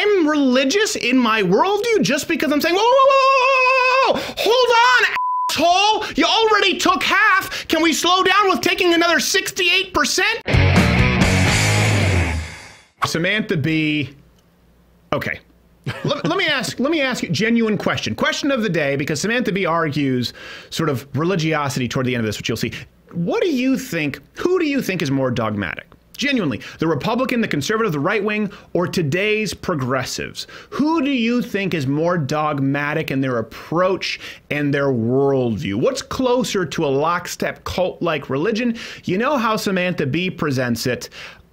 I'm religious in my worldview just because I'm saying, whoa, whoa, whoa, whoa, whoa, hold on, asshole. You already took half. Can we slow down with taking another 68%? Samantha B. Okay. let me ask you a genuine question of the day, because Samantha B argues sort of religiosity toward the end of this, which you'll see. Who do you think is more dogmatic? Genuinely, the Republican, the conservative, the right wing, or today's progressives? Who do you think is more dogmatic in their approach and their worldview? What's closer to a lockstep cult-like religion? You know how Samantha B presents it.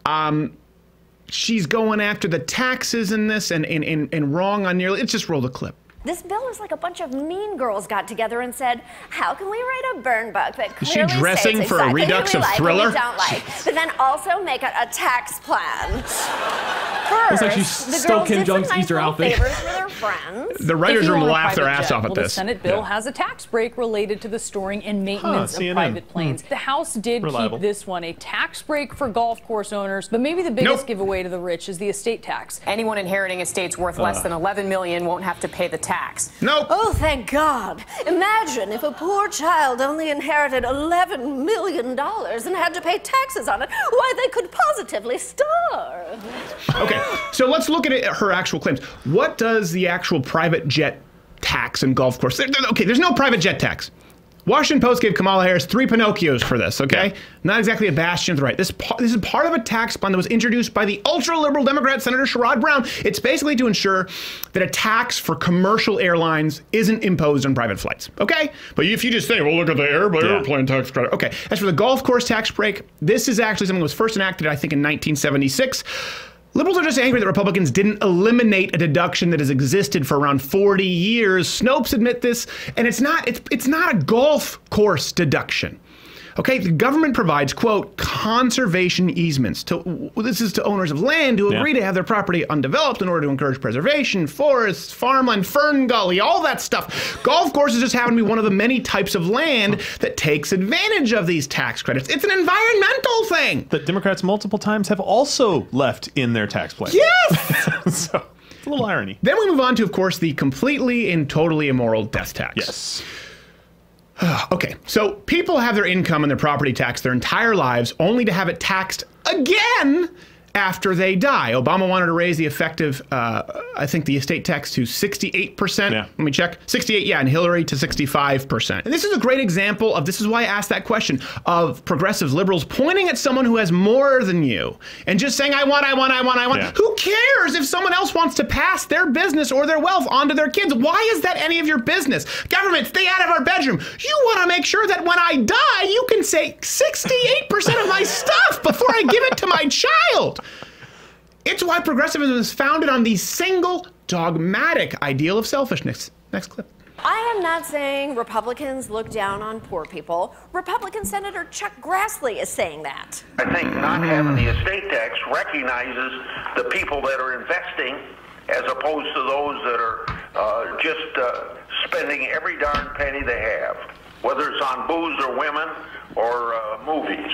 She's going after the taxes in this and wrong on nearly. Let's just roll the clip. This bill is like a bunch of mean girls got together and said, how can we write a burn book that clearly Is she dressing states for exactly a redux of like Thriller? and we don't like, but then also make it a tax plan. First, like she stole Kim Jong's Easter outfit. Favors for their friends. The writer's room laughed their ass off at this. The Senate bill has a tax break related to the storing and maintenance of private planes. The House did keep this one a tax break for golf course owners, but maybe the biggest giveaway to the rich is the estate tax. Anyone inheriting estates worth less than $11 million won't have to pay the tax. Nope. Oh, thank God. Imagine if a poor child only inherited $11 million and had to pay taxes on it. Why, they could positively starve. Okay, so let's look at her actual claims. What does the actual private jet tax and golf course? Okay, there's no private jet tax. Washington Post gave Kamala Harris 3 Pinocchios for this, okay? Not exactly a bastion of the right. This is part of a tax plan that was introduced by the ultra-liberal Democrat Senator Sherrod Brown. It's basically to ensure that a tax for commercial airlines isn't imposed on private flights, okay? But if you just say, well, look at the airplane tax credit. Okay, as for the golf course tax break, this is actually something that was first enacted, I think, in 1976. Liberals are just angry that Republicans didn't eliminate a deduction that has existed for around 40 years. Snopes admit this, and it's not a golf course deduction. Okay, the government provides, quote, conservation easements. This is to owners of land who agree to have their property undeveloped in order to encourage preservation, forests, farmland, fern gully, all that stuff. Golf courses just happen to be one of the many types of land that takes advantage of these tax credits. It's an environmental thing. That Democrats multiple times have also left in their tax plan. Yes! So, it's a little irony. Then we move on to, of course, the completely and totally immoral death tax. Yes. Okay, so people have their income and their property taxed their entire lives only to have it taxed again after they die. Obama wanted to raise the effective, I think, the estate tax to 68%. Yeah. Let me check. 68, yeah, and Hillary to 65%. And this is a great example of, this is why I asked that question, of progressive liberals pointing at someone who has more than you and just saying, I want. Yeah. Who cares if someone else wants to pass their business or their wealth onto their kids? Why is that any of your business? Government, stay out of our bedroom. You want to make sure that when I die, you can say 68% of my stuff before I give it to my child. It's why progressivism is founded on the single dogmatic ideal of selfishness. Next clip. I am not saying Republicans look down on poor people. Republican Senator Chuck Grassley is saying that. I think not having the estate tax recognizes the people that are investing as opposed to those that are just spending every darn penny they have, whether it's on booze or women or movies.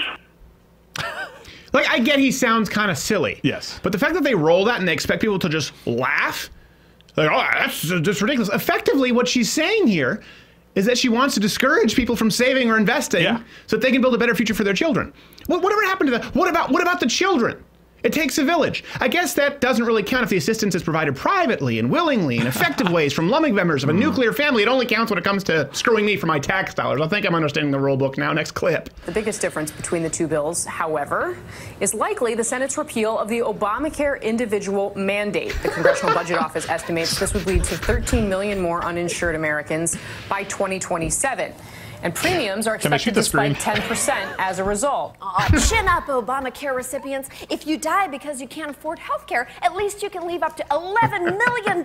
Like, I get he sounds kind of silly. Yes. But the fact that they roll that and they expect people to just laugh, like, oh, that's just ridiculous. Effectively, what she's saying here is that she wants to discourage people from saving or investing so that they can build a better future for their children. Whatever happened to that? What about the children? It takes a village. I guess that doesn't really count if the assistance is provided privately and willingly in effective ways from loving members of a nuclear family. It only counts when it comes to screwing me for my tax dollars. I think I'm understanding the rule book now. Next clip. The biggest difference between the two bills, however, is likely the Senate's repeal of the Obamacare individual mandate. The Congressional Budget Office estimates this would lead to 13 million more uninsured Americans by 2027. And premiums are expected to spike 10% as a result. Chin up, Obamacare recipients. If you die because you can't afford health care, at least you can leave up to $11 million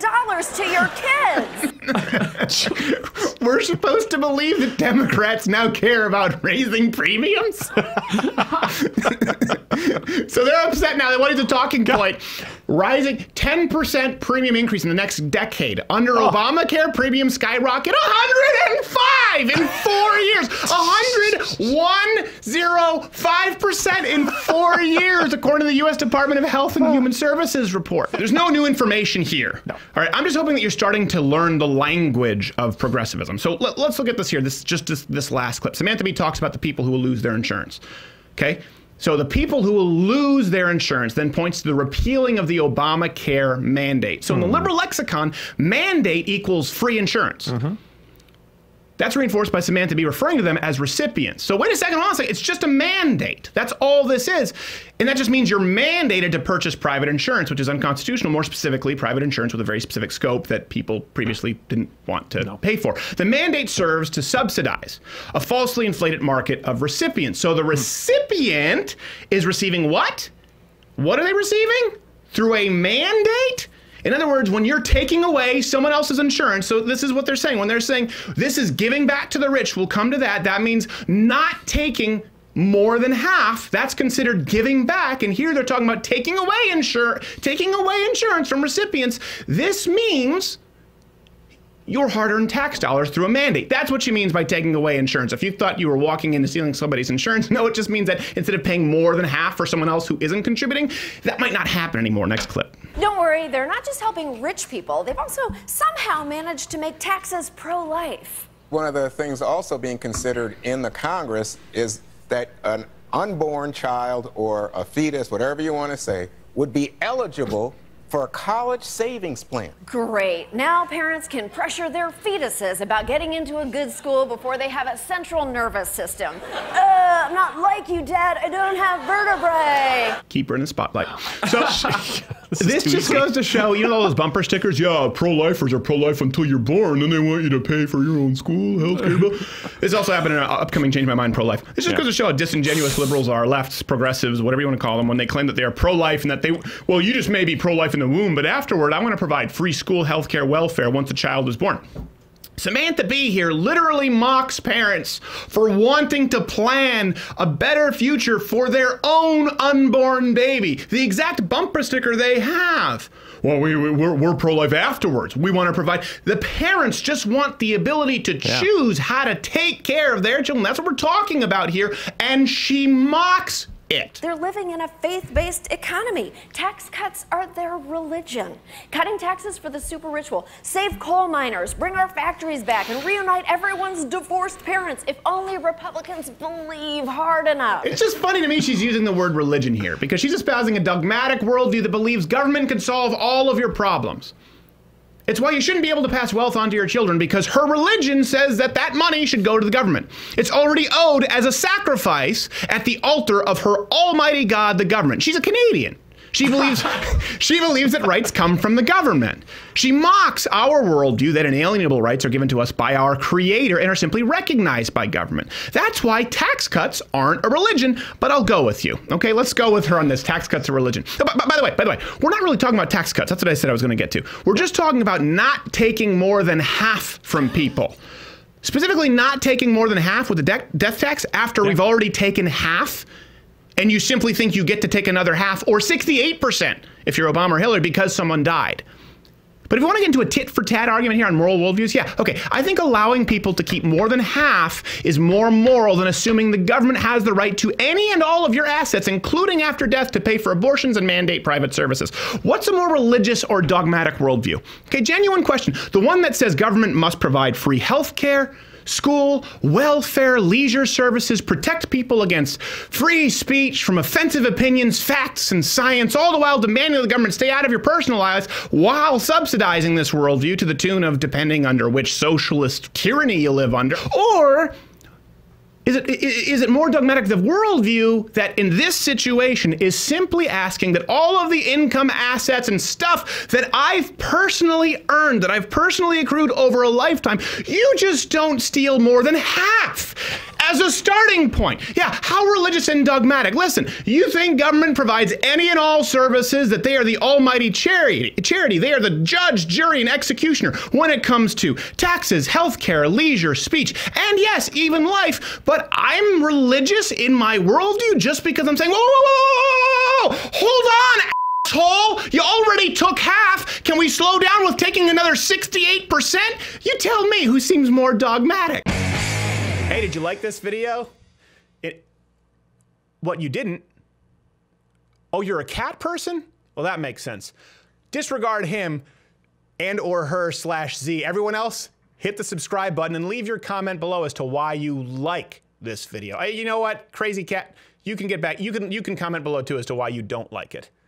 to your kids. We're supposed to believe that Democrats now care about raising premiums? So they're upset now. They wanted a talking point. Rising 10% premium increase in the next decade. Under Obamacare, premium skyrocket 105 in 4 years. 105% in 4 years, according to the U.S. Department of Health and Human Services report. There's no new information here. No. All right, I'm just hoping that you're starting to learn the language of progressivism. So let's look at this here. This last clip. Samantha B talks about the people who will lose their insurance. Okay. So the people who will lose their insurance then points to the repealing of the Obamacare mandate. So in the liberal lexicon, mandate equals free insurance. That's reinforced by Samantha B referring to them as recipients. So wait a second, honestly, it's just a mandate. That's all this is. And that just means you're mandated to purchase private insurance, which is unconstitutional, more specifically private insurance with a very specific scope that people previously didn't want to pay for. The mandate serves to subsidize a falsely inflated market of recipients. So the recipient is receiving what? What are they receiving? Through a mandate? In other words, when you're taking away someone else's insurance, so this is what they're saying. When they're saying this is giving back to the rich, we'll come to that. That means not taking more than half. That's considered giving back. And here they're talking about taking away insurance from recipients. This means your hard-earned tax dollars through a mandate. That's what she means by taking away insurance. If you thought you were walking into stealing somebody's insurance, no, it just means that instead of paying more than half for someone else who isn't contributing, that might not happen anymore. Next clip. Don't worry, they're not just helping rich people. They've also somehow managed to make taxes pro-life. One of the things also being considered in the Congress is that an unborn child or a fetus, whatever you want to say, would be eligible for a college savings plan. Great. Now parents can pressure their fetuses about getting into a good school before they have a central nervous system. I'm not like you, Dad. I don't have vertebrae. Keep her in the spotlight. So this just goes to show, you know all those bumper stickers? Yeah, pro-lifers are pro-life until you're born, then they want you to pay for your own school, healthcare bill. This also happened in an upcoming Change My Mind pro-life. This just goes to show how disingenuous liberals are, lefts, progressives, whatever you want to call them, when they claim that they are pro-life and that they, well, you just may be pro-life in the womb, but afterward, I want to provide free school, healthcare, welfare once a child is born. Samantha B here literally mocks parents for wanting to plan a better future for their own unborn baby. The exact bumper sticker they have. Well, we're pro-life afterwards. We want to provide. The parents just want the ability to choose how to take care of their children. That's what we're talking about here. And she mocks it. They're living in a faith-based economy. Tax cuts are their religion. Cutting taxes for the super rich will save coal miners, bring our factories back, and reunite everyone's divorced parents if only Republicans believe hard enough. It's just funny to me she's using the word religion here because she's espousing a dogmatic worldview that believes government can solve all of your problems. It's why you shouldn't be able to pass wealth on to your children because her religion says that that money should go to the government. It's already owed as a sacrifice at the altar of her almighty God, the government. She's a Canadian. She believes that rights come from the government. She mocks our worldview that inalienable rights are given to us by our creator and are simply recognized by government. That's why tax cuts aren't a religion, but I'll go with you. Okay, let's go with her on this. Tax cuts are religion. By the way, we're not really talking about tax cuts. That's what I said I was going to get to. We're just talking about not taking more than half from people. Specifically, not taking more than half with the death tax after we've already taken half. And you simply think you get to take another half, or 68% if you're Obama or Hillary because someone died. But if you want to get into a tit-for-tat argument here on moral worldviews, yeah, okay, I think allowing people to keep more than half is more moral than assuming the government has the right to any and all of your assets, including after death, to pay for abortions and mandate private services. What's a more religious or dogmatic worldview? Okay, genuine question. The one that says government must provide free health care, school, welfare, leisure services, protect people against free speech from offensive opinions, facts, and science, all the while demanding the government stay out of your personal lives while subsidizing this worldview to the tune of depending under which socialist tyranny you live under? Or is it more dogmatic the worldview that in this situation is simply asking that all of the income, assets, and stuff that I've personally earned, that I've personally accrued over a lifetime, you just don't steal more than half as a starting point. Yeah, how religious and dogmatic. Listen, you think government provides any and all services, that they are the almighty charity. They are the judge, jury, and executioner when it comes to taxes, healthcare, leisure, speech, and yes, even life. But I'm religious in my worldview just because I'm saying, whoa, whoa, whoa, whoa, whoa, hold on, asshole. You already took half. Can we slow down with taking another 68%? You tell me who seems more dogmatic. Hey, did you like this video? What, you didn't? Oh, you're a cat person? Well, that makes sense. Disregard him and or her /Z. Everyone else, hit the subscribe button and leave your comment below as to why you like this video. You know what, crazy cat, you can get back. You can comment below too as to why you don't like it.